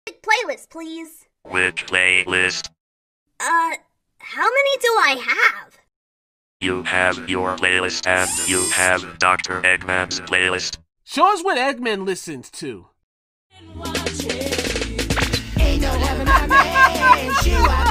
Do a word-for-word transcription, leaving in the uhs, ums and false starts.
Playlist, please. Which playlist? Uh, how many do I have? You have your playlist and you have Doctor Eggman's playlist. Show us what Eggman listens to. Ain't no heaven on me.